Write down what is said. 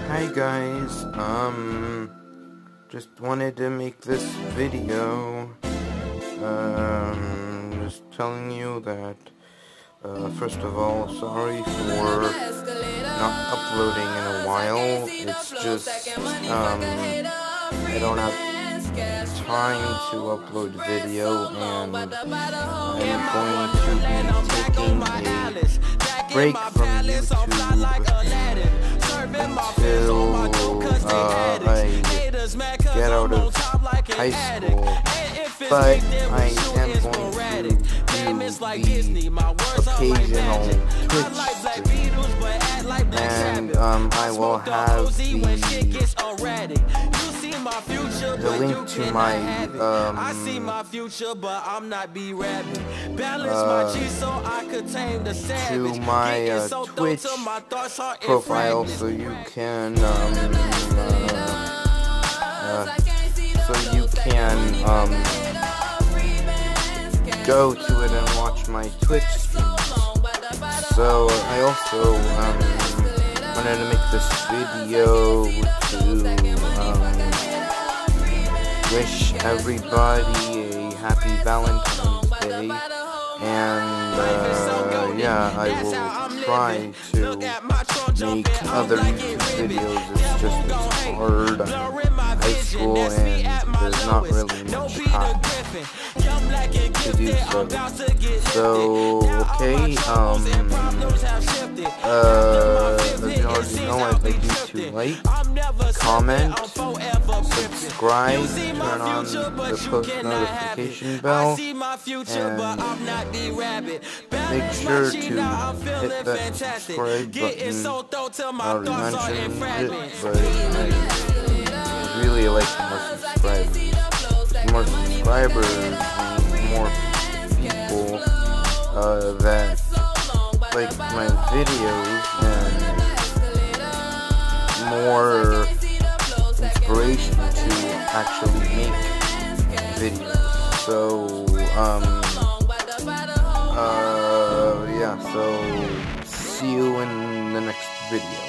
Hi guys, just wanted to make this video, just telling you that, first of all, sorry for not uploading in a while. It's just, I don't have time to upload video, and I'm going to be taking a break from YouTube until I get out of high school, but I am going to do the occasional Twitch stream, and I will have the link to my Twitch profile, so you can go to it and watch my Twitch streams. So I also wanted to make this video to wish everybody a happy Valentine's Day, and yeah, I will try to make other YouTube videos. It's just it's hard in high school, and there's not really much time to do so. So, okay, as you already know, I'd like you to like, comment, subscribe, turn on the post notification bell, and make sure to hit that subscribe button. I already mentioned it, but I really like more subscribers. More subscribers mean more people that like my videos, and more inspiration to actually make videos. So yeah, so see you in the next video.